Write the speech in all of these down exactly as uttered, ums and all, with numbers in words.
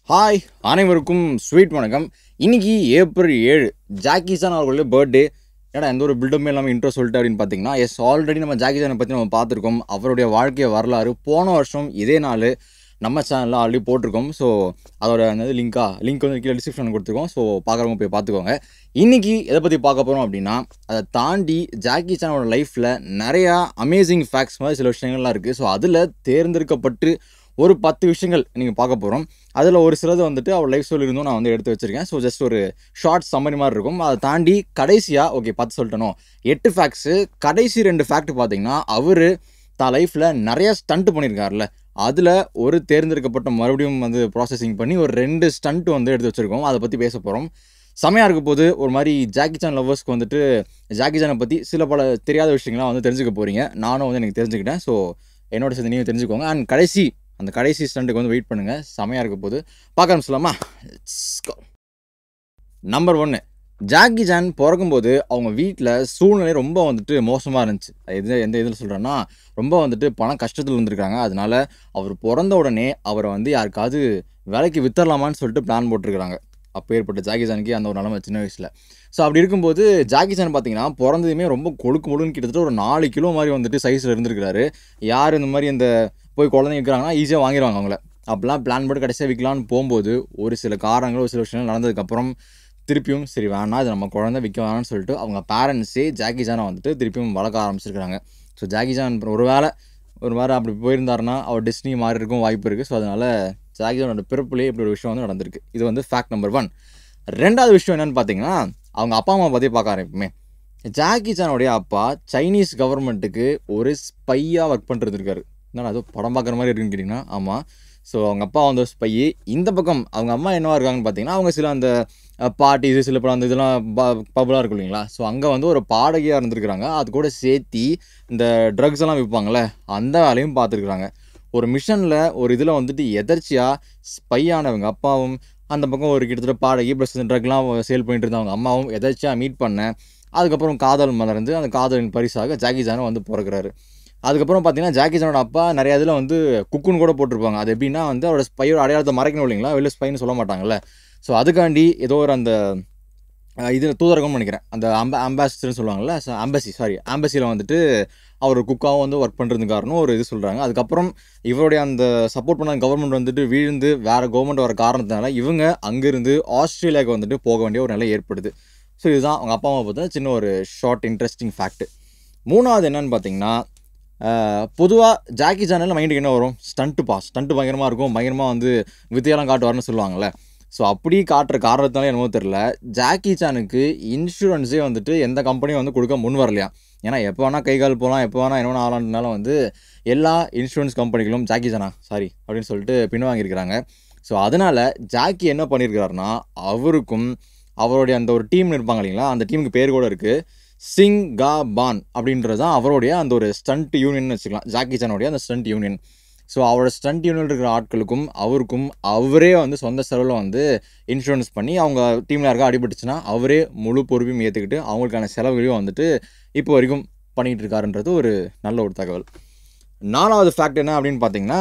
Hi அனைவருக்கும் sweet வணக்கம். இன்னைக்கு ஏப்ரல் ஏழு ஜாக்கி சான் அவர்களுடைய பர்த்டே. ஏன்னா எந்த ஒரு பில்டப்புமே இல்லாமல் இன்ட்ரோ சொல்லிட்டு அப்படின்னு பார்த்தீங்கன்னா, எஸ் ஆல்ரெடி நம்ம ஜாக்கி சானை பற்றி நம்ம பார்த்துருக்கோம். அவருடைய வாழ்க்கை வரலாறு போன வருஷம் இதே நாள் நம்ம சேனலில் ஆல்ரெடி போட்டிருக்கோம். ஸோ அதோட அந்த லிங்காக லிங்க் வந்து கீழே டிஸ்கிரிப்ஷன் கொடுத்துருக்கோம். ஸோ பார்க்குறவங்க போய் பார்த்துக்கோங்க. இன்றைக்கி எதை பற்றி பார்க்க போகிறோம் அப்படின்னா, அதை தாண்டி ஜாக்கி சானோட லைஃப்பில் நிறையா அமேசிங் ஃபேக்ட்ஸ் மாதிரி சில விஷயங்கள்லாம் இருக்குது. ஸோ அதில் தேர்ந்தெடுக்கப்பட்டு ஒரு பத்து விஷயங்கள் நீங்கள் பார்க்க போகிறோம். அதில் ஒரு சிலது வந்துட்டு அவர் லைஃப் ஸ்டைல் இருந்தும் நான் வந்து எடுத்து வச்சுருக்கேன். ஸோ ஜஸ்ட் ஒரு ஷார்ட் சம்மரி மாதிரி இருக்கும். அதை தாண்டி கடைசியாக ஓகே பத்து சொல்லிட்டனோ எட்டு ஃபேக்ட்ஸு. கடைசி ரெண்டு ஃபேக்ட் பார்த்தீங்கன்னா, அவர் தான் லைஃப்பில் நிறைய ஸ்டண்ட் பண்ணியிருக்காருல, அதில் ஒரு தேர்ந்தெடுக்கப்பட்ட மறுபடியும் வந்து ப்ராசஸிங் பண்ணி ஒரு ரெண்டு ஸ்டண்ட் வந்து எடுத்து வச்சுருக்கோம். அதை பற்றி பேச போகிறோம். செமையாக இருக்க போது ஒரு மாதிரி ஜாக்கி சான் லவ்வர்ஸ்க்கு வந்துட்டு ஜாக்கி சானை பற்றி சில பல தெரியாத விஷயங்கள்லாம் வந்து தெரிஞ்சுக்க போகிறீங்க. நானும் வந்து எனக்கு தெரிஞ்சுக்கிட்டேன். ஸோ என்னோட சேர்ந்து நீங்கள் தெரிஞ்சுக்கோங்க. அண்ட் கடைசி அந்த கடைசி ஸ்டண்ட்டுக்கு வந்து வெயிட் பண்ணுங்கள். செமையாக இருக்க போது பார்க்க ஆரம்பிச்சலாமா? நம்பர் ஒன்று, ஜாக்கி சான் பிறக்கும்போது அவங்க வீட்டில் சூழ்நிலை ரொம்ப வந்துட்டு மோசமாக இருந்துச்சு. எது எந்த இதில் சொல்கிறேன்னா, ரொம்ப வந்துட்டு பணம் கஷ்டத்தில் இருந்திருக்காங்க. அதனால அவர் பிறந்த உடனே அவரை வந்து யாருக்காவது வேலைக்கு வித்தரலாமான்னு சொல்லிட்டு பிளான் போட்டிருக்கிறாங்க. அப்போ ஏற்பட்ட ஜாக்கி சானுக்கு அந்த ஒரு நிலமை சின்ன வயசில். ஸோ அப்படி இருக்கும்போது ஜாக்கி சான் பார்த்தீங்கன்னா பிறந்ததுமே ரொம்ப கொழுக்கு முழுன்னு கிட்டத்தட்ட ஒரு நாலு கிலோ மாதிரி வந்துட்டு சைஸில் இருந்திருக்கிறாரு. யார் இந்த மாதிரி இந்த போய் குழந்தைங்க விற்கிறாங்கன்னா ஈஸியாக வாங்கிடுவாங்க அவங்கள. அப்போலாம் பிளான் போட்டு கடைசியாக விற்கலான்னு போகும்போது ஒரு சில காரணங்கள் ஒரு சில விஷயங்கள் நடந்ததுக்கப்புறம் திருப்பியும் சரி வேணாம், இது நம்ம குழந்தை விற்க வேணாம்னு சொல்லிட்டு அவங்க பேரண்ட்ஸே ஜாக்கி சானை வந்துட்டு திருப்பியும் வளர்க்க ஆரம்பிச்சிருக்கிறாங்க. ஸோ ஜாக்கி சான் ஒரு வேளை ஒரு வேறு அப்படி போயிருந்தாருன்னா அவர் டெஸ்டினி மாறி இருக்கும் வாய்ப்பு இருக்குது. ஸோ அதனால் ஜாக்கி சானோட பிறப்புலேயே இப்படி ஒரு விஷயம் வந்து நடந்திருக்கு. இது வந்து ஃபேக்ட் நம்பர் ஒன். ரெண்டாவது விஷயம் என்னென்னு பார்த்தீங்கன்னா, அவங்க அப்பா அம்மா பற்றி பார்க்க ஆரம்பிப்போமே. ஜாக்கி சானோடைய அப்பா சைனீஸ் கவர்மெண்ட்டுக்கு ஒரு ஸ்பையாக ஒர்க் பண்ணிட்டு இருக்காரு. என்னடா அது படம் பார்க்குற மாதிரி இருக்குன்னு கேட்டிங்கன்னா, ஆமாம். ஸோ அவங்க அப்பா வந்து ஸ்பையி. இந்த பக்கம் அவங்க அம்மா என்னவா இருக்காங்கன்னு பார்த்தீங்கன்னா, அவங்க சில அந்த பார்ட்டிஸு சில படம் அந்த இதெல்லாம் ப பபுலாக இருக்கும் இல்லைங்களா? ஸோ அங்கே வந்து ஒரு பாடகியாக இருந்திருக்கிறாங்க. அது கூட சேர்த்தி இந்த ட்ரக்ஸ் எல்லாம் விற்பாங்களே அந்த வேலையும் பார்த்துருக்குறாங்க. ஒரு மிஷனில் ஒரு இதில் வந்துட்டு எதர்ச்சியாக ஸ்பையானவங்க அப்பாவும் அந்த பக்கம் ஒரு கிட்டத்தட்ட பாடகி ப்ளஸ் இந்த ட்ரக்லாம் சேல் பண்ணிட்டு இருந்தவங்க அம்மாவும் எதர்ச்சியாக மீட் பண்ண. அதுக்கப்புறம் காதல் மலர்ந்து அந்த காதலின் பரிசாக ஜாக்கி சானும் வந்து பிறக்கிறாரு. அதுக்கப்புறம் பார்த்தீங்கன்னா, ஜாக்கி சானோட அப்பா நிறைய இதில் வந்து குக்குன்னு கூட போட்டிருப்பாங்க. அது எப்படின்னா வந்து அவரோட ஸ்பையோட அடையாளத்தை மறைக்கணும் இல்லைங்களா? வெளில ஸ்பைன்னு சொல்ல மாட்டாங்கல்ல. ஸோ அதுக்காண்டி ஏதோ ஒரு அந்த இதில் தூதரகம்னு நினைக்கிறேன். அந்த அம்ப அம்பாசிடர்னு சொல்லுவாங்கள்ல. ஸோ அம்பசி சாரி அம்பசியில் வந்துட்டு அவர் குக்காகவும் வந்து ஒர்க் பண்ணுறது காரணம் ஒரு இது சொல்கிறாங்க. அதுக்கப்புறம் இவருடைய அந்த சப்போர்ட் பண்ண கவர்மெண்ட் வந்துட்டு வீழ்ந்து வேறு கவர்மெண்ட் வர காரணத்தினால இவங்க அங்கேருந்து ஆஸ்திரேலியாவுக்கு வந்துட்டு போக வேண்டிய ஒரு நிலை ஏற்படுது. ஸோ இதுதான் அவங்க அப்பா அம்மா பார்த்தா சின்ன ஒரு ஷார்ட் இன்ட்ரெஸ்டிங் ஃபேக்ட்டு. மூணாவது என்னன்னு பார்த்தீங்கன்னா, பொதுவாக ஜாக்கி சானில் மைண்டுக்கு என்ன வரும்? ஸ்டண்ட்டு பா ஸ்டண்ட்டு பயங்கரமாக இருக்கும், பயங்கரமாக வந்து வித்தையெல்லாம் காட்டுவார்னு சொல்லுவாங்கள்ல. ஸோ அப்படி காட்டுற காரணத்தினால என்னமோ தெரில, ஜாக்கி சானுக்கு இன்சூரன்ஸே வந்துட்டு எந்த கம்பெனியும் வந்து கொடுக்க முன் வரலையா. ஏன்னா எப்போ வேணால் கை கால் போகலாம், எப்போ வேணால் என்ன வேணால் ஆகலான்றனால வந்து எல்லா இன்சூரன்ஸ் கம்பெனிகளும் ஜாக்கி சானா சாரி அப்படின்னு சொல்லிட்டு பின் வாங்கியிருக்கிறாங்க. ஸோ அதனால் ஜாக்கி என்ன பண்ணியிருக்கிறாருன்னா, அவருக்கும் அவருடைய அந்த ஒரு டீம்னு இருப்பாங்க இல்லைங்களா, அந்த டீமுக்கு பேர் கூட இருக்குது, சிங் கா பான் அப்படின்றது தான் அவருடைய அந்த ஒரு ஸ்டண்ட் யூனியன் வச்சுக்கலாம். ஜாக்கி சானோடைய அந்த ஸ்டண்ட் யூனியன். ஸோ அவரோட ஸ்டண்ட் யூனியன் இருக்கிற ஆட்களுக்கும் அவருக்கும் அவரே வந்து சொந்த செலவில் வந்து இன்சூரன்ஸ் பண்ணி அவங்க டீமில் யாருக்கா அடிபட்டுச்சுன்னா அவரே முழு பொறுப்பையும் ஏற்றுக்கிட்டு அவங்களுக்கான செலவுகளையும் வந்துட்டு இப்போ வரைக்கும் பண்ணிகிட்டு இருக்காருன்றது ஒரு நல்ல ஒரு தகவல். நாலாவது ஃபேக்ட் என்ன அப்படின்னு பார்த்தீங்கன்னா,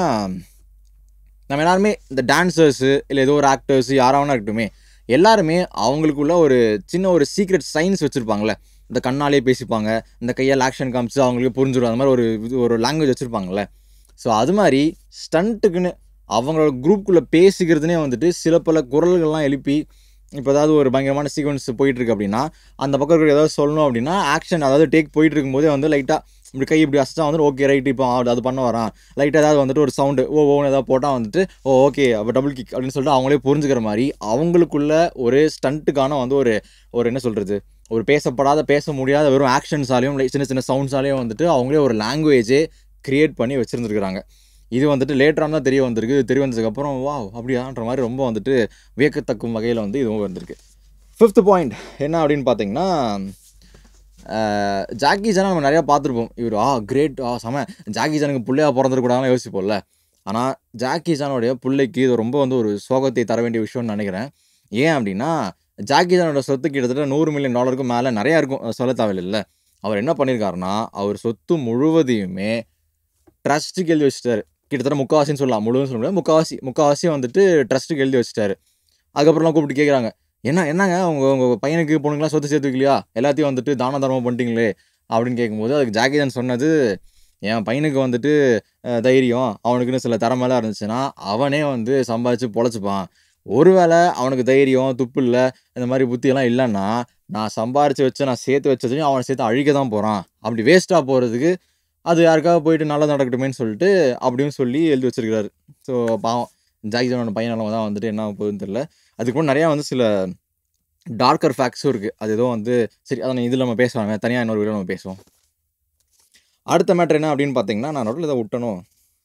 நம்ம எல்லாருமே இந்த டான்ஸர்ஸு இல்லை ஏதோ ஒரு ஆக்டர்ஸு யாராவனா இருக்கட்டுமே, எல்லாருமே அவங்களுக்குள்ள ஒரு சின்ன ஒரு சீக்ரெட் சயின்ஸ் வச்சுருப்பாங்களே. இந்த கண்ணாலே பேசிப்பாங்க, இந்த கையால் ஆக்ஷன் காமிச்சு அவங்களுக்கு புரிஞ்சிடும், அந்த மாதிரி ஒரு இது ஒரு லாங்குவேஜ் வச்சுருப்பாங்கள்ல. ஸோ அது மாதிரி ஸ்டண்ட்டுக்குன்னு அவங்களோட குரூப்புக்குள்ளே பேசிக்கிறதுனே வந்துட்டு சில பல குரல்கள்லாம் எழுப்பி, இப்போ ஏதாவது ஒரு பயங்கரமான சீக்வன்ஸ் போயிட்டுருக்கு அப்படின்னா அந்த பக்கம் இருக்கிற ஏதாவது சொல்லணும் அப்படின்னா ஆக்ஷன் அதாவது டேக் போயிட்டு இருக்கும்போதே வந்து லைட்டாக இப்படி கை இப்படி அசைச்சா வந்துட்டு ஓகே ரைட் இப்போ அது பண்ண வரான், லைட்டாக ஏதாவது வந்துட்டு ஒரு சவுண்டு ஓ ஓன்னு ஏதாவது போட்டால் வந்துட்டு ஓ ஓகே அப்போ டபுள் கிக் அப்படின்னு சொல்லிட்டு அவங்களே புரிஞ்சுக்கிற மாதிரி அவங்களுக்குள்ள ஒரு ஸ்டண்ட்டுக்கான வந்து ஒரு ஒரு என்ன சொல்கிறது, ஒரு பேசப்படாத பேச முடியாத வெறும் ஆக்ஷன்ஸாலையும் சின்ன சின்ன சவுண்ட்ஸாலேயும் வந்துட்டு அவங்களே ஒரு லாங்குவேஜே க்ரியேட் பண்ணி வச்சுருந்துருக்குறாங்க. இது வந்துட்டு லேட்டராக தான் தெரிய வந்திருக்கு. தெரிய வந்ததுக்கப்புறம் வா அப்படியான்ற மாதிரி ரொம்ப வந்துட்டு வியக்கத்தக்கும் வகையில் வந்து இதுவும் வந்திருக்கு. ஃபிஃப்த் பாயிண்ட் என்ன அப்படின்னு பார்த்தீங்கன்னா, ஜாக்கி சானை நம்ம நிறையா பார்த்துருப்போம். இவர் ஆ கிரேட் ஆ செம ஜாக்கி சானுக்கு பிள்ளையாக பிறந்திருக்கூடாதுன்னு யோசிப்போம்ல. ஆனால் ஜாக்கி சானோடைய பிள்ளைக்கு இது ரொம்ப வந்து ஒரு சோகத்தை தர வேண்டிய விஷயம்னு நினைக்கிறேன். ஏன் அப்படின்னா, ஜாக்கி சானோட சொத்து கிட்டத்தட்ட நூறு மில்லியன் டாலருக்கு மேலே நிறையா இருக்கும், சொல்ல தேவையில்லை. அவர் என்ன பண்ணியிருக்காருன்னா, அவர் சொத்து முழுவதையுமே ட்ரஸ்ட்டுக்கு எழுதி வச்சுட்டாரு. கிட்டத்தட்ட முக்காவாசின்னு சொல்லலாம், முழுவதும் சொல்ல முடியாது, முக்காவாசி முக்காவாசி வந்துட்டு ட்ரஸ்ட்டுக்கு எழுதி வச்சுட்டாரு. அதுக்கப்புறம்லாம் கூப்பிட்டு கேட்குறாங்க, என்ன என்னங்க உங்க உங்க பையனுக்கு பொண்ணுங்கலாம் சொத்து சேர்த்து வைக்கலையா, எல்லாத்தையும் வந்துட்டு தான தர்மம் பண்ணிட்டீங்களே அப்படின்னு கேட்கும்போது, அதுக்கு ஜாக்கி சான் சொன்னது, என் பையனுக்கு வந்துட்டு அஹ், தைரியம், அவனுக்குன்னு சில திறமைலாம் இருந்துச்சுன்னா அவனே வந்து சம்பாதிச்சு பொழைச்சிப்பான். ஒருவேளை அவனுக்கு தைரியம், துப்பு இல்லை, இந்த மாதிரி புத்தியெல்லாம் இல்லைன்னா நான் சம்பாரிச்சு வச்சு நான் சேர்த்து வச்சதையும் அவனை சேர்த்து அழிக்க தான் போகிறான். அப்படி வேஸ்ட்டாக போகிறதுக்கு அது யாருக்காக போயிட்டு நல்லது நடக்கட்டுமேன்னு சொல்லிட்டு அப்படின்னு சொல்லி எழுதி வச்சிருக்கிறாரு. ஸோ பாவம் ஜாக்கி சானோட பையன் நிலமை தான் வந்துட்டு என்ன ஆக போகுதுன்னு தெரியல. அதுக்கு கூட நிறையா வந்து சில டார்க்கர் ஃபேக்ட்ஸும் இருக்குது. அது ஏதோ வந்து சரி அதை இதில் நம்ம பேசுவாங்க, தனியாக இன்னொரு வீடியோ நம்ம பேசுவோம். அடுத்த மேட்ரு என்ன அப்படின்னு பார்த்தீங்கன்னா, நான் நடுவில் இதை விட்டணும்.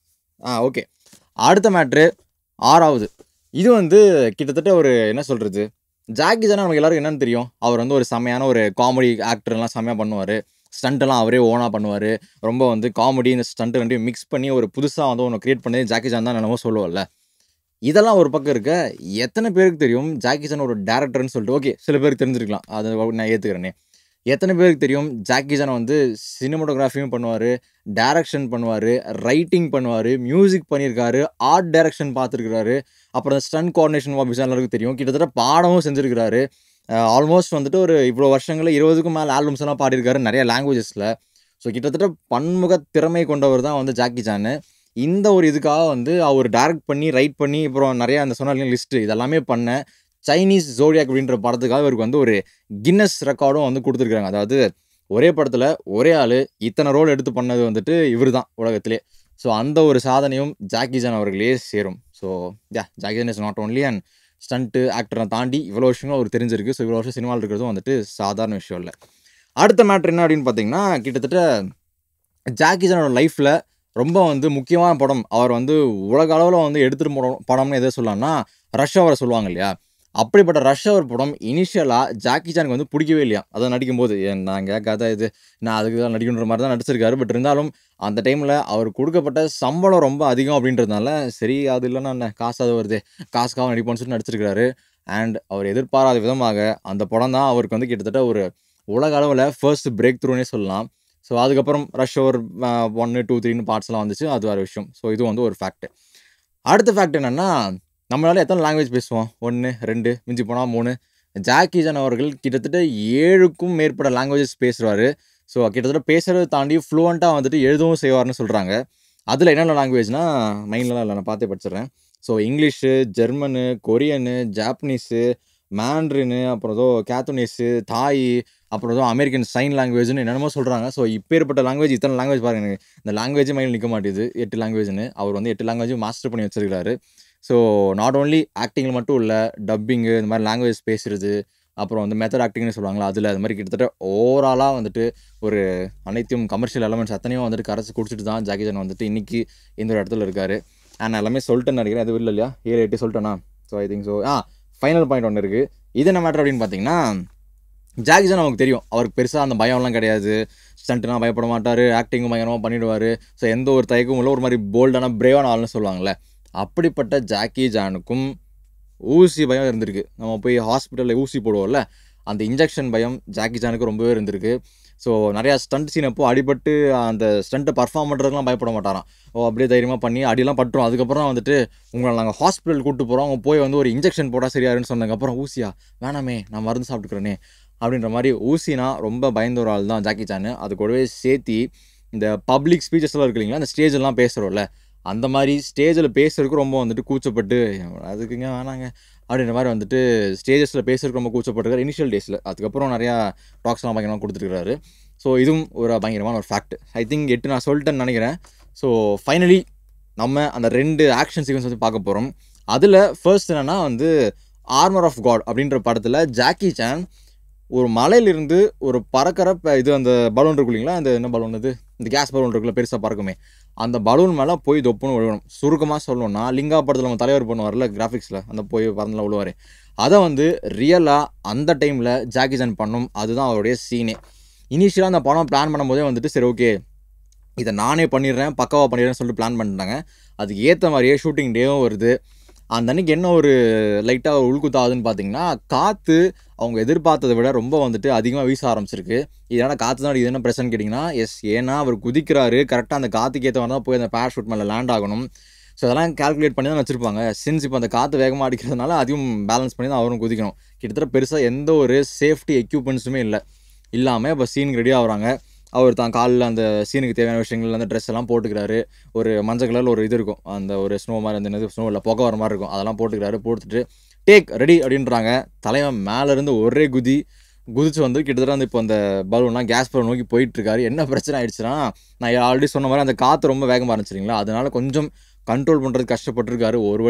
ஆ ஓகே, அடுத்த மேட்ரு ஆறாவது. இது வந்து கிட்டத்தட்ட ஒரு என்ன சொல்கிறது, ஜாக்கி சான் நமக்கு எல்லாருக்கும் என்னன்னு தெரியும், அவர் வந்து ஒரு செமையான ஒரு காமெடி ஆக்டர்லாம் செம்மையாக பண்ணுவார், ஸ்டண்ட்டெல்லாம் அவரே ஓனாக பண்ணுவார், ரொம்ப வந்து காமெடி இந்த ஸ்டண்ட் ரெண்டையும் மிக்ஸ் பண்ணி ஒரு புதுசாக வந்து ஒன்று க்ரியேட் பண்ணி ஜாக்கி சான் தான் என்னமோ சொல்லுவோம்ல. இதெல்லாம் ஒரு பக்கம் இருக்க, எத்தனை பேருக்கு தெரியும் ஜாக்கி சான் ஒரு டேரக்டர்னு சொல்லிட்டு? ஓகே, சில பேருக்கு தெரிஞ்சிருக்கலாம், அது நான் ஏற்றுக்கிறேனே. எத்தனை பேருக்கு தெரியும் ஜாக்கி சான் வந்து சினிமோட்டோகிராஃபியும் பண்ணுவார், டைரக்ஷன் பண்ணுவார், ரைட்டிங் பண்ணுவார், மியூசிக் பண்ணியிருக்காரு, ஆர்ட் டைரக்ஷன் பார்த்துருக்கிறாரு, அப்புறம் ஸ்டண்ட் கோஆர்டினேஷன் ஆஃபீஸ் எல்லாருக்கும் தெரியும், கிட்டத்தட்ட பாடமும் செஞ்சுருக்கிறாரு. ஆல்மோஸ்ட் வந்துட்டு ஒரு இவ்வளோ வருஷங்களில் இருபதுக்கும் மேலே ஆல்பம்ஸ் எல்லாம் பாடியிருக்காரு நிறைய லாங்குவேஜஸில். ஸோ கிட்டத்தட்ட பன்முக திறமை கொண்டவர் தான் வந்து ஜாக்கி சான். இந்த ஒரு இதுக்காக வந்து அவர் டைரக்ட் பண்ணி ரைட் பண்ணி அப்புறம் நிறையா அந்த சொன்ன லிஸ்ட்டு இதெல்லாமே பண்ண சைனீஸ் ஜோடியாக் அப்படின்ற படத்துக்காக இவருக்கு வந்து ஒரு கின்னஸ் ரெக்கார்டும் வந்து கொடுத்துருக்காங்க. அதாவது ஒரே படத்தில் ஒரே ஆள் இத்தனை ரோல் எடுத்து பண்ணது வந்துட்டு இவர் தான் உலகத்திலே. ஸோ அந்த ஒரு சாதனையும் ஜாக்கி சான் அவர்களே சேரும். So yeah, Jackie Chan is not only and stunt ஆக்டரை தாண்டி இவ்வளோ விஷயங்களும் அவர் தெரிஞ்சிருக்கு. ஸோ இவ்வளோ வருஷம் சினிமாவில் இருக்கிறதும் வந்துட்டு சாதாரண விஷயம் இல்லை. அடுத்த மேட்ரு என்ன அப்படின்னு பார்த்தீங்கன்னா, கிட்டத்தட்ட ஜாக்கி சானோட லைஃப்பில் ரொம்ப வந்து முக்கியமான படம், அவர் வந்து உலக அளவில் வந்து எடுத்துகிட்டு போன படம்னு எதை சொல்லலாம்னா ரஷ் அவரை சொல்லுவாங்க இல்லையா. அப்படிப்பட்ட ரஷ் அவர் படம் இனிஷியலாக ஜாக்கி சானுக்கு வந்து பிடிக்கவே இல்லையா. அதை நடிக்கும்போது நாங்கள் கதை இது நான் அதுக்கு தான் நடிக்கணுன்ற மாதிரி தான் நடிச்சிருக்காரு. பட் இருந்தாலும் அந்த டைமில் அவர் கொடுக்கப்பட்ட சம்பளம் ரொம்ப அதிகம் அப்படின்றதுனால சரி அது இல்லைன்னா என்ன காசாவது வருது, காசுக்காக நடிப்போன்னு சொல்லி நடிச்சிருக்காரு. அண்ட் அவர் எதிர்பாராத விதமாக அந்த படம் தான் அவருக்கு வந்து கிட்டத்தட்ட ஒரு உலக அளவில் ஃபர்ஸ்ட் பிரேக் த்ரூனே சொல்லலாம். ஸோ அதுக்கப்புறம் ரஷ் ஓவர் ஒன்று டூ த்ரீன்னு பார்ட்ஸ்லாம் வந்துச்சு, அது வேறு விஷயம். ஸோ இது வந்து ஒரு ஃபேக்ட். அடுத்த ஃபேக்ட் என்னென்னா, நம்மளால எத்தனை லாங்குவேஜ் பேசுவோம்? ஒன்று ரெண்டு மிஞ்சி போனால் மூணு. ஜாக்கி சான் அவர்கள் கிட்டத்தட்ட ஏழுக்கும் மேற்பட்ட லாங்குவேஜஸ் பேசுவார். ஸோ கிட்டத்தட்ட பேசுகிறத தாண்டி ஃப்ளூவெண்ட்டாக வந்துட்டு எழுதவும் செய்வார்னு சொல்கிறாங்க. அதில் என்னென்ன லாங்குவேஜ்னா மைண்ட்லாம் இல்லை, நான் பார்த்தே படிச்சிடுறேன். So English, German, Korean, Japanese, Mandarin, அப்புறம் ஏதோ கேத்தனீஸு, தாய், அப்புறம் ஏதோ அமெரிக்கன் சைன் லாங்குவேஜ்னு என்னென்னமோ சொல்கிறாங்க. ஸோ இப்பேற்பட்ட லாங்குவேஜ், இத்தனை லாங்குவேஜ் பாருங்க, எனக்கு இந்த லாங்குவேஜே மைண்டில் நிற்க மாட்டேது. எட்டு லாங்குவேஜ்னு அவர் வந்து எட்டு லாங்குவேஜும் மாஸ்டர் பண்ணி வச்சிருக்காரு. ஸோ நாட் ஓன்லி ஆக்டிங்கில் மட்டும் இல்லை, டப்பிங்கு இந்த மாதிரி லாங்குவேஜ் பேசுகிறது, அப்புறம் வந்து மெத்தட் ஆக்டிங்னு சொல்லுவாங்களா அதில், அது மாதிரி கிட்டத்தட்ட ஓவராலாக வந்துட்டு ஒரு அனைத்தையும் கமர்ஷியல் எலமெண்ட்ஸ் அத்தனையும் வந்துட்டு கரைச்சி குடிச்சிட்டு தான் ஜாக்கி சான் வந்துட்டு இன்றைக்கி இந்த ஒரு இடத்துல இருக்கார். அண்ட் நான் எல்லாமே சொல்லிட்டேன்னு நினைக்கிறேன், எதுவும் இல்லை இல்லையா, ஏழு எட்டு சொல்லிட்டேனா? So I think so. A final point ஒன்று இருக்குது. இது என்ன மேட்டர் அப்படின்னு பார்த்தீங்கன்னா, ஜாக்கி சான் நமக்கு தெரியும், அவருக்கு பெருசாக அந்த பயம்லாம் கிடையாது, ஸ்டண்ட்டுலாம் பயப்பட மாட்டார், ஆக்டிங்கும் பயங்கரமாக பண்ணிவிடுவார். ஸோ எந்த ஒரு தயக்கமும் இல்லை, ஒரு மாதிரி போல்டான பிரேவான ஆள்னு சொல்லுவாங்கள்ல. அப்படிப்பட்ட ஜாக்கி சானுக்கும் ஊசி பயம் இருந்திருக்கு. நம்ம போய் ஹாஸ்பிட்டலில் ஊசி போடுவோம்ல, அந்த இன்ஜெக்ஷன் பயம் ஜாக்கி சானுக்கு ரொம்பவே இருந்திருக்கு. ஸோ நிறையா ஸ்டண்ட் சீன் அப்போ அடிபட்டு அந்த ஸ்டண்ட்டை பர்ஃபார்ம் பண்ணுறதுலாம் பயப்பட மாட்டாராம். ஓ அப்படியே தைரியமாக பண்ணி அடியெல்லாம் பட்டுரும். அதுக்கப்புறம் வந்துட்டு உங்களை நாங்கள் ஹாஸ்பிட்டல் கூப்பிட்டு போகிறோம், அவங்க போய் வந்து ஒரு இன்ஜெக்ஷன் போட்டால் சரியாருன்னு சொன்னதுக்கப்புறம் ஊசியா வேணாமே நான் மருந்து சாப்பிட்டுக்கிறேனே அப்படின்ற மாதிரி ஊசினா ரொம்ப பயந்த ஒரு ஆள் தான் ஜாக்கி சான். அது கூடவே சேர்த்தி இந்த பப்ளிக் ஸ்பீச்சஸ்லாம் இருக்கு இல்லைங்களா, அந்த ஸ்டேஜெல்லாம் பேசுகிறோம்ல, அந்த மாதிரி ஸ்டேஜில் பேசுறதுக்கு ரொம்ப வந்துட்டு கூச்சப்பட்டு அதுக்குங்க வேணாங்க அப்படின்ற மாதிரி வந்துட்டு ஸ்டேஜஸில் பேசுறதுக்கு ரொம்ப கூச்சப்பட்டுருக்காரு இனிஷியல் டேஸில். அதுக்கப்புறம் நிறையா டாக்ஸ்லாம் பயங்கரமாக கொடுத்துருக்காரு. ஸோ இதுவும் ஒரு பயங்கரமான ஒரு ஃபேக்ட். ஐ திங்க் எட்டு நான் சொல்லிட்டேன்னு நினைக்கிறேன். ஸோ ஃபைனலி நம்ம அந்த ரெண்டு ஆக்ஷன் சீக்வன்ஸ் வந்து பார்க்க போகிறோம். அதில் ஃபர்ஸ்ட் என்னென்னா வந்து ஆர்மர் ஆஃப் காட் அப்படின்ற படத்தில் ஜாக்கி சான் ஒரு மலையிலிருந்து ஒரு பறக்கிற இது அந்த பலூன் இருக்கு இல்லைங்களா, அந்த என்ன பலூன் இது, இந்த கேஸ் பலூன் இருக்குல்ல பெருசாக பறக்குமே, அந்த பலூன் மேலே போய் தொப்புன்னு விழுவணும். சுருக்கமாக சொல்லணும்னா லிங்கா படத்தில் நம்ம தலைவர் பண்ணுவார்ல கிராஃபிக்ஸில், அந்த போய் பறந்துலாம் விழுவார். அதை வந்து ரியலாக அந்த டைமில் ஜாக்கி சான் பண்ணும். அதுதான் அவருடைய சீனே. இனிஷியலாக அந்த படம் பிளான் பண்ணும்போதே வந்துட்டு சரி ஓகே இதை நானே பண்ணிடுறேன், பக்காவாக பண்ணிடுறேன்னு சொல்லிட்டு பிளான் பண்ணிட்டாங்க. அதுக்கு ஏற்ற மாதிரியே ஷூட்டிங் டேவும் வருது. அந்த அன்னைக்கு என்ன ஒரு லைட்டாக உள்குத்தாதுன்னு பார்த்தீங்கன்னா, காற்று அவங்க எதிர்பார்த்ததை விட ரொம்ப வந்துட்டு அதிகமாக வீச ஆரம்பிச்சிருக்கு. இதனால் காற்று தான் இது என்ன பிரச்சனைன்னு கேட்டிங்கன்னா, எஸ் ஏன்னா அவர் குதிக்கிறாரு, கரெக்டாக அந்த காற்றுக்கு ஏற்ற மாதிரி தான் போய் அந்த பேராஷூட் மேலே லேண்ட் ஆகணும். ஸோ அதெல்லாம் கால்குலேட் பண்ணி தான் வச்சுருப்பாங்க. சின்ஸ் இப்போ அந்த காற்று வேகமாக அடிக்கிறதுனால அதையும் பேலன்ஸ் பண்ணி தான் அவரும் குதிக்கணும். கிட்டத்தட்ட பெருசாக எந்த ஒரு சேஃப்டி எக்யூப்மெண்ட்ஸுமே இல்லை இல்லாமல் இப்போ சீனுக்கு ரெடி ஆகுறாங்க. அவர் தான் காலில் அந்த சீனுக்கு தேவையான விஷயங்கள் அந்த ட்ரெஸ் எல்லாம் போட்டுக்கிறாரு. ஒரு மஞ்சள் கலரில் ஒரு இது இருக்கும், அந்த ஒரு ஸ்னோ மாதிரி அந்த என்னது ஸ்னோ இல்லை புகை வர மாதிரி இருக்கும், அதெல்லாம் போட்டுக்கிறாரு. போட்டுட்டு டேக் ரெடி அப்படின்றாங்க. தலைவன் மேலேருந்து ஒரே குதி குதிச்சு வந்து கிட்டத்தட்ட வந்து இப்போ அந்த பலூன்லாம் கேஸ் பலூன் நோக்கி போயிட்டுருக்காரு. என்ன பிரச்சனை ஆயிடுச்சுன்னா, நான் ஆல்ரெடி சொன்ன மாதிரி அந்த காற்று ரொம்ப வேகமாக இருந்துச்சுங்களா, அதனால கொஞ்சம் கண்ட்ரோல் பண்ணுறது கஷ்டப்பட்டுருக்காரு. ஒரு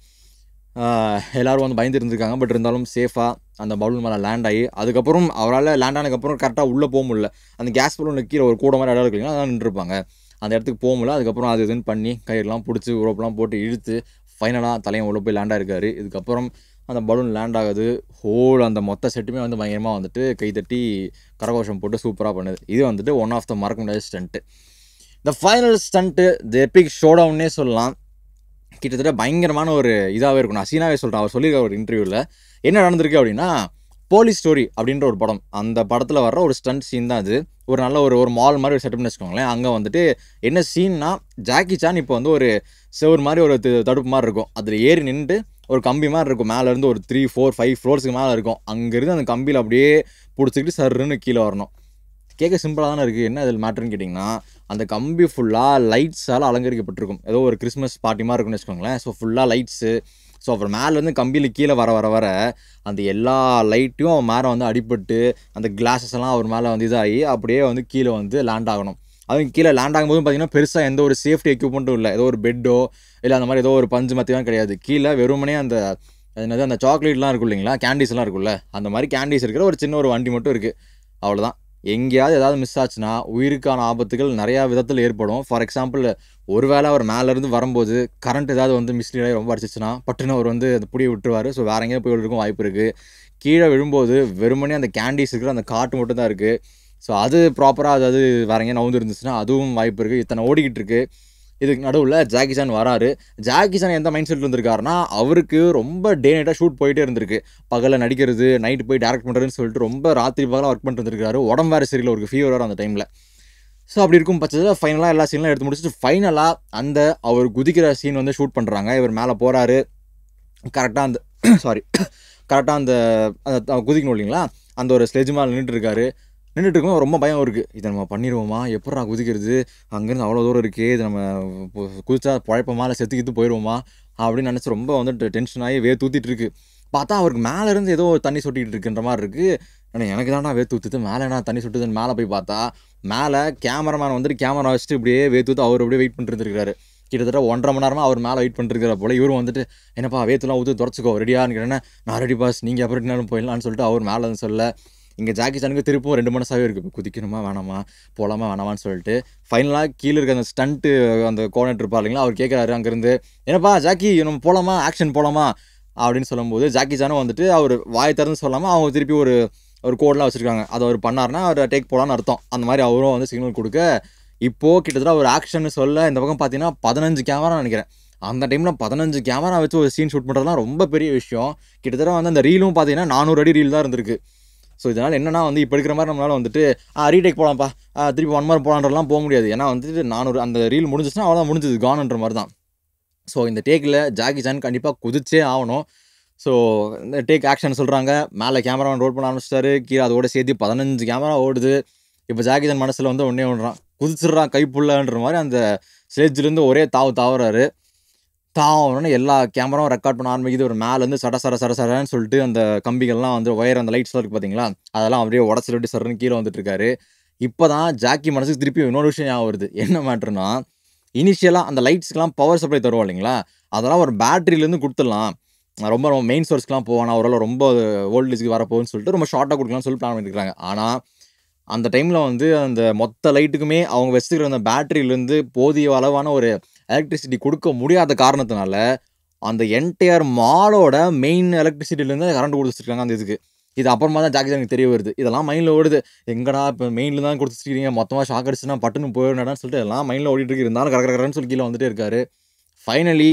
வழியாக எல்லோரும் வந்து பயந்து இருந்திருக்காங்க. பட் இருந்தாலும் சேஃபாக அந்த பலூன் மேலே லேண்ட் ஆகி அதுக்கப்புறம் அவரால் லேண்ட் ஆனதுக்கப்புறம் கரெக்டாக உள்ளே போக முடியல. அந்த கேஸ் பலூனுக்கு கீழே ஒரு கூட மாதிரி இடம் இருக்குங்களா, அதான் நின்றுருப்பாங்க. அந்த இடத்துக்கு போக முடியல. அதுக்கப்புறம் அது இதுன்னு பண்ணி கயிறுலாம் பிடிச்சி ரோப்லாம் போட்டு இழுத்து ஃபைனலாக தலையை உள்ள போய் லேண்ட் ஆகிருக்காரு. இதுக்கப்புறம் அந்த பலூன் லேண்ட் ஆகுது. ஹோல் அந்த மொத்த செட்டுமே வந்து பயங்கரமாக வந்துட்டு கைத்தட்டி கரகோஷம் போட்டு சூப்பராக பண்ணுது. இது வந்துட்டு ஒன் ஆஃப் த மறக்க முடியாத ஸ்டண்ட்டு. இந்த ஃபைனல் ஸ்டண்ட்டு தி எபிக் ஷோடவுன்னே சொல்லலாம். கிட்டத்தட்ட பயங்கரமான ஒரு இதாகவே இருக்கும். நான் சீனாவே சொல்கிறேன். அவர் சொல்லியிருக்க ஒரு இன்டர்வியூவில் என்ன நடந்திருக்கு அப்படின்னா, போலீஸ் ஸ்டோரி அப்படின்ற ஒரு படம், அந்த படத்தில் வர்ற ஒரு ஸ்டண்ட் சீன் தான் அது. ஒரு நல்ல ஒரு ஒரு மால் மாதிரி ஒரு செட்டப்னு வச்சுக்கோங்களேன். அங்கே வந்துட்டு என்ன சீன்னா, ஜாக்கி சான் இப்போ வந்து ஒரு செவர் மாதிரி ஒரு தடுப்பு மாதிரி இருக்கும், அதில் ஏறி நின்று ஒரு கம்பி மாதிரி இருக்கும், மேலேருந்து ஒரு த்ரீ ஃபோர் ஃபைவ் ஃப்ளோர்ஸுக்கு மேலே இருக்கும். அங்கேருந்து அந்த கம்பியில் அப்படியே பிடிச்சிக்கிட்டு சர்ன்னு கீழே வரணும். கேட்க சிம்பிளாக தானே இருக்குது. என்ன இதில் மேட்டர்னு கேட்டிங்கன்னா, அந்த கம்பி ஃபுல்லாக லைட்ஸால் அலங்கரிக்கப்பட்டிருக்கும். ஏதோ ஒரு கிறிஸ்மஸ் பார்ட்டி மாதிரி இருக்குன்னு வச்சுக்கோங்களேன். ஸோ ஃபுல்லாக லைட்ஸு. ஸோ அப்புறம் மேலேருந்து கம்பியில் கீழே வர வர வர அந்த எல்லா லைட்டையும் அவன் மேலே வந்து அடிபட்டு அந்த கிளாஸஸ் எல்லாம் அவர் மேலே வந்து இதாகி அப்படியே வந்து கீழே வந்து லேண்ட் ஆகணும். அதுவும் கீழே லேண்ட் ஆகும்போது பார்த்தீங்கன்னா பெருசாக எந்த ஒரு சேஃப்டி எக்யூப்மெண்ட்டும் இல்லை. ஏதோ ஒரு பெட்டோ இல்லை அந்த மாதிரி ஏதோ ஒரு பஞ்சு மத்தியம் கிடையாது. கீழே வெறுமனே அந்த என்னது அந்த சாக்லேட்லாம் இருக்கும் இல்லைங்களா, கேண்டீஸ்லாம் இருக்குல்ல, அந்த மாதிரி கேண்டீஸ் இருக்கிற ஒரு சின்ன ஒரு வண்டி மட்டும் இருக்குது. அவ்வளோதான். எங்கேயாவது ஏதாவது மிஸ் ஆச்சுன்னா உயிருக்கான ஆபத்துகள் நிறையா விதத்தில் ஏற்படும். ஃபார் எக்ஸாம்பிள், ஒரு வேளை அவர் மேலேருந்து வரும்போது கரண்ட் ஏதாவது வந்து மிஸ்லீடாகி ரொம்ப அடிச்சிச்சுன்னா பட்டுன்னு அவர் வந்து அந்த புடியை விட்டுருவார். ஸோ வேறு எங்கேயாவது போய் விழுக்கும் வாய்ப்பு இருக்குது. கீழே விழும்போது வெறுமனே அந்த கேண்டீஸ் இருக்கிற அந்த காட்டு மட்டும் தான் இருக்குது. ஸோ அது ப்ராப்பராக அதாவது வேறு எங்கேயா நவுந்து இருந்துச்சுன்னா அதுவும் வாய்ப்பு இருக்குது. இத்தனை ஓடிக்கிட்டு இருக்குது. இதுக்கு நடுவில் ஜாக்கி சான் வராரு. ஜாக்கி சான் எந்த மைண்ட் செட்டில் இருந்திருக்காருன்னா, அவருக்கு ரொம்ப டே நைட்டாக ஷூட் போயிட்டே இருந்திருக்கு. பகலில் நடிக்கிறது, நைட்டு போய் டேரக்ட் பண்ணுறதுன்னு சொல்லிட்டு ரொம்ப ராத்திரி பகலாக ஒர்க் பண்ணிட்டு இருந்திருக்காரு. உடம்பு வேறு சரியில்லை, ஒரு ஃபீவர் வரும் அந்த டைமில். ஸோ அப்படி இருக்கும் பட்சத்தில் ஃபைனலாக எல்லா சீன்லாம் எடுத்து முடிச்சுட்டு ஃபைனலாக அந்த அவர் குதிக்கிற சீன் வந்து ஷூட் பண்ணுறாங்க. இவர் மேலே போகிறாரு. கரெக்டாக அந்த சாரி கரெக்டாக அந்த அந்த குதிக்கணும் இல்லைங்களா, அந்த ஒரு ஸ்டேஜ் மேலே நின்றுட்டு இருக்காரு. நின்றுட்டு இருக்கும் ரொம்ப பயம் இருக்குது. இதை நம்ம பண்ணிடுவோமா, எப்படா குதிக்கிறது, அங்கேருந்து அவ்வளோ தூரம் இருக்குது, இது நம்ம குதிச்சா பழைப்போமா இல்லை செத்துக்கிட்டு போயிடுவோமா அப்படின்னு நினச்சி ரொம்ப வந்துட்டு டென்ஷன் ஆகி வே தூத்திட்டு இருக்கு. பார்த்தா அவருக்கு மேலேருந்து ஏதோ தண்ணி சொட்டிகிட்டு இருக்குன்ற மாதிரி இருக்குது. ஆனால் எனக்கு தான்டா வே தூத்துது, மேலே என்ன தண்ணி சொட்டுதுன்னு மேலே போய் பார்த்தா மேலே கேமராமேன் வந்துட்டு கேமரா வச்சுட்டு இப்படியே வே தூத்து அவர் அப்படியே வெயிட் பண்ணிட்டு இருந்திருக்காரு. கிட்டத்தட்ட ஒன்றரை மணி நேரமாக அவர் மேலே வெயிட் பண்ணிருக்கிற போல. இவரும் வந்துட்டு என்னப்பா வேத்துலாம் ஊற்று துறச்சிக்கோ ரெடியான்னு கேட்டேன்னா, நான் ரெடி பாஸ், நீங்கள் அப்புறம் என்னாலும் போயிடலான்னு சொல்லிட்டு அவர் மேலே வந்து சொல்ல, இங்கே ஜாக்கி சானுக்கு திருப்பும் ரெண்டு மனசாகவே இருக்குது, குதிக்கணுமா வேணாமா, போகலாமா வேணாமான்னு சொல்லிட்டு. ஃபைனலாக கீழே இருக்க அந்த ஸ்டண்ட்டு அந்த கோஆர்டினேட்டர் இருப்பார் இல்லைங்களா, அவர் கேட்குறாரு அங்கேருந்து, என்னப்பா ஜாக்கி நம்ம போகலாமா, ஆக்ஷன் போகலாமா அப்படின்னு சொல்லும்போது ஜாக்கி சானும் வந்துட்டு அவர் வாய் திறந்து சொல்லாமல் அவங்க திருப்பி ஒரு ஒரு கோடெலாம் வச்சுருக்காங்க. அதை அவர் பண்ணார்னா அவர் டேக் போகலான்னு அர்த்தம். அந்த மாதிரி அவரும் வந்து சிக்னல் கொடுக்க, இப்போது கிட்டத்தட்ட ஒரு ஆக்ஷன் சொல்ல இந்த பக்கம் பார்த்தீங்கன்னா பதினஞ்சு கேமரா நினைக்கிறேன். அந்த டைமில் பதினஞ்சு கேமரா வச்சு ஒரு சீன் ஷூட் பண்ணுறதுலாம் ரொம்ப பெரிய விஷயம். கிட்டத்தட்ட வந்து அந்த ரீலும் பார்த்தீங்கன்னா நானூறு அடி ரீல் தான் இருந்திருக்கு. ஸோ இதனால் என்னென்னா வந்து இப்போ இருக்கிற மாதிரி நம்மளால் வந்துட்டு ரீடேக் போகலாம்ப்பா, திருப்பி ஒன் மார் போகலான்றலாம் போக முடியாது. ஏன்னா வந்துட்டு நானூறு அந்த ரீல் முடிஞ்சிச்சுன்னா அவ்வளோதான், முடிஞ்சது, கான்ன்ற மாதிரி தான். ஸோ இந்த டேக்கில் ஜாக்கி சான் கண்டிப்பாக குதிச்சே ஆகணும். ஸோ இந்த டேக் ஆக்ஷன் சொல்கிறாங்க. மேலே கேமராமேன் ரோல் பண்ண ஆரம்பிச்சிட்டாரு. கீழே அதோட சேர்த்து பதினஞ்சு கேமரா ஓடுது. இப்போ ஜாக்கி சான் மனசில் வந்து ஒன்றே ஒன்றான், குதிச்சிட்றான் கைப்புள்ளன்ற மாதிரி அந்த ஸ்டேஜ்லேருந்து ஒரே தாவு தாவுறாரு. தாவுனோடனே எல்லா கேமராவும் ரெக்கார்ட் பண்ண ஆரம்பிக்குது. ஒரு மேலேருந்து சட சட சட சடன்னு சொல்லிட்டு அந்த கம்பிகள்லாம் வந்து ஒயர் அந்த லைட்ஸ்லாம் இருக்குது பார்த்தீங்களா, அதெல்லாம் அப்படியே உடச்சி விட்டு சரன்னு கீழே வந்துட்டு இருக்காரு. இப்போ தான் ஜாக்கி மனசுக்கு திருப்பி இன்னொரு விஷயம் ஞாபகம் வருது. என்ன மேட்ருனா, இனிஷியலாக அந்த லைட்ஸ்க்கெலாம் பவர் சப்ளை தருவோம் இல்லைங்களா, அதெல்லாம் ஒரு பேட்டரியிலேருந்து கொடுத்துடலாம், ரொம்ப ரொம்ப மெயின் சோர்ஸ்க்குலாம் போவானா, ஓரளவு ரொம்ப வோல்டேஜுக்கு வரப்போகுதுன்னு சொல்லிட்டு ரொம்ப ஷார்ட்டாக கொடுக்கலாம்னு சொல்லி பிளான் பண்ணியிருக்காங்க. ஆனால் அந்த டைமில் வந்து அந்த மொத்த லைட்டுக்குமே அவங்க வச்சுக்கிற அந்த பேட்டரியிலேருந்து போதிய அளவான ஒரு எலக்ட்ரிசிட்டி கொடுக்க முடியாத காரணத்தினால அந்த என்டையர் மாலோட மெயின் எலக்ட்ரிசிட்டிலேருந்து கரண்ட் கொடுத்துருக்காங்க அந்த இதுக்கு. இது அப்புறமா தான் ஜாக்கி சானுக்கு தெரிய வருது. இதெல்லாம் மைண்டில் ஓடுது. எங்கடா இப்போ மெயினில் தான் கொடுத்துருக்கீங்க, மொத்தமாக ஷாக் அடிச்சுன்னா பட்டுன்னு போயிடணும்னு சொல்லிட்டு எல்லாம் மைண்டில் ஓடிட்டு இருக்கு. இருந்தாலும் கர கரன்னு சொல்லி கீழே வந்துட்டே இருக்காரு. ஃபைனலி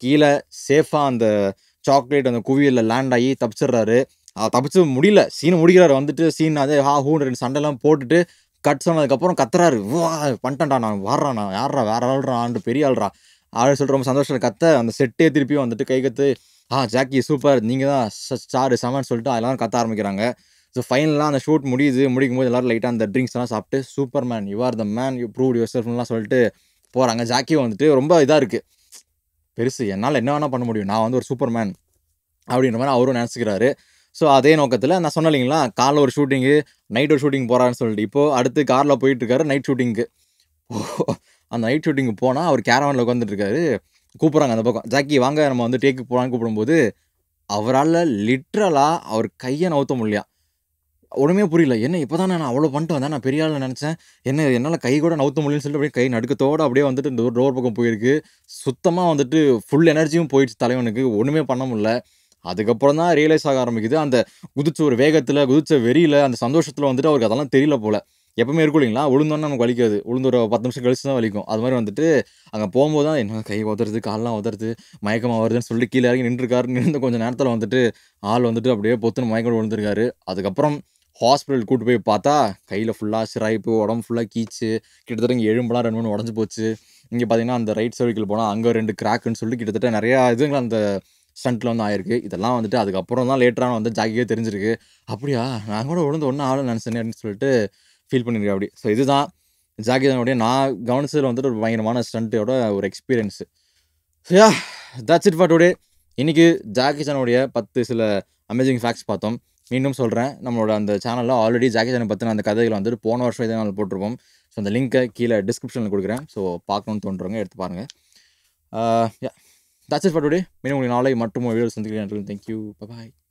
கீழே சேஃபாக அந்த சாக்லேட் அந்த குவியலில் லேண்ட் ஆகி தப்பிச்சிடுறாரு. தப்பிச்சு முடியல, சீனை முடிக்கிறாரு. வந்துட்டு சீன் அதே ஹா ஹூன்னு ரெண்டு சண்டைலாம் போட்டுட்டு கட் சொன்னதுக்கப்புறம் கத்துறாரு, வா பண்ணிட்டேன்டா நான், வாடுறான் நான், யாரா வேற ஆள்றா ஆண்டு பெரிய ஆள்றா அப்படின்னு சொல்லிட்டு ரொம்ப சந்தோஷம் கத்த, அந்த செட்டே திருப்பியும் வந்துட்டு கை கத்து, ஆ ஜாக்கி சூப்பர், நீங்கள் தான் ஸ்டார் செமன்னு சொல்லிட்டு அதெல்லாம் கத்த ஆரம்பிக்கிறாங்க. ஸோ ஃபைனலாக அந்த ஷூட் முடியுது. முடிக்கும் போது எல்லாரும் லைட்டாக அந்த ட்ரிங்க்ஸ்லாம் சாப்பிட்டு super man, you are the man, you prove your செல்ஃப்லாம் சொல்லிட்டு போகிறாங்க. ஜாக்கியும் வந்துட்டு ரொம்ப இதாக இருக்குது, பெருசு, என்னால் என்ன வேணால் பண்ண முடியும், நான் வந்து ஒரு சூப்பர் மேன் அப்படின்ற மாதிரி அவரும் நினச்சிக்கிறாரு. ஸோ அதே நோக்கத்தில் நான் சொன்னேன் இல்லைங்களா, காலைல ஒரு ஷூட்டிங்கு, நைட் ஒரு ஷூட்டிங் போகிறான்னு சொல்லிட்டு, இப்போது அடுத்து காரில் போயிட்டுருக்காரு நைட் ஷூட்டிங்க்கு. அந்த நைட் ஷூட்டிங்கு போனால் அவர் கேரவானில் உட்காந்துட்டு இருக்காரு. கூப்பிட்றாங்க அந்த பக்கம், ஜாக்கி வாங்க நம்ம வந்து டேக்கு போகலான்னு கூப்பிடும்போது அவரால் லிட்ரலாக அவர் கையை நவுத்த முடியலையா. ஒன்றுமே புரியல, என்ன இப்போ தான் நான் அவ்வளோ பண்ணிட்டு வந்தேன், நான் பெரிய ஆள் நினச்சேன், என்ன என்னால் கை கூட நவுத்த முடியலன்னு சொல்லிட்டு அப்படியே கை நடுக்கத்தோடு அப்படியே வந்துட்டு இந்த ஒரு டோர் பக்கம் போயிருக்கு. சுத்தமாக வந்துட்டு ஃபுல் எனர்ஜியும் போயிடுச்சு தலைவனுக்கு, ஒன்றுமே பண்ண முடியல. அதுக்கப்புறம் தான் ரியலைஸ் ஆக ஆரம்பிக்குது, அந்த குதிச்ச ஒரு வேகத்தில், குதிச்ச வெறியில், அந்த சந்தோஷத்தில் வந்துட்டு அவருக்கு அதெல்லாம் தெரியல போல். எப்பவுமே இருக்கும் இல்லைங்களா, உளுந்தோன்னா நமக்கு வலிக்காது, உளுந்து ஒரு பத்து நிமிஷம் கழிச்சு தான் வலிக்கும். அது மாதிரி வந்துட்டு அங்கே போகும்போது தான் என்ன கை உதறது, காலெலாம் உதறது, மயக்கமாக வருதுன்னு சொல்லி கீழே இறங்கி நின்றுருக்காரு. நின்று கொஞ்சம் நேரத்தில் வந்துட்டு ஆள் வந்துட்டு அப்படியே பொத்துன்னு மயக்கம் விழுந்திருக்காரு. அதுக்கப்புறம் ஹாஸ்பிட்டல் கூட்டு போய் பார்த்தா கையில் ஃபுல்லாக சிராய்ப்பு, உடம்பு ஃபுல்லாக கீச்சு, கிட்டத்தட்ட இங்கே எலும்புலாம் ரெண்டு மூணு உடஞ்சி போச்சு. இங்கே பார்த்தீங்கன்னா அந்த ரைட் சர்விக்கல் போனால் அங்கே ரெண்டு கிராக்குன்னு சொல்லி கிட்டத்தட்ட நிறையா இதுங்க அந்த ஸ்டண்ட்டில் வந்து ஆயிருக்கு. இதெல்லாம் வந்துட்டு அதுக்கப்புறம் தான் லேட்டரான வந்து ஜாக்கியே தெரிஞ்சிருக்கு. அப்படியா, நான் கூட விழுந்து ஒன்றும் ஆளும் நினச்சேனே அப்படின்னு சொல்லிட்டு ஃபீல் பண்ணியிருக்கேன் அப்படி. ஸோ இதுதான் ஜாக்கி சானுடைய நான் கவனிச்சதில் வந்துட்டு ஒரு பயங்கரமான ஸ்டண்ட்டோட ஒரு experience. So yeah, that's it for today. இன்றைக்கி ஜாக்கி சானுடைய பத்து சில அமேசிங் ஃபேக்ட்ஸ் பார்த்தோம். மீண்டும் சொல்கிறேன், நம்மளோட அந்த சேனலில் ஆல்ரெடி ஜாக்கி சானை பற்றின அந்த கதைகள் வந்துட்டு போன வருஷம் இதே நாள் போட்டிருப்போம். ஸோ அந்த லிங்க்கை கீழே டிஸ்கிரிப்ஷனில் கொடுக்குறேன். ஸோ பார்க்கணுன்னு தோன்றவங்க எடுத்து பாருங்கள். Yeah, that's it for today. மீண்டும் உங்களுக்கு நாளை மற்றும் வீடியோ சந்திக்கிறேன். தேங்க்யூ, பாய்.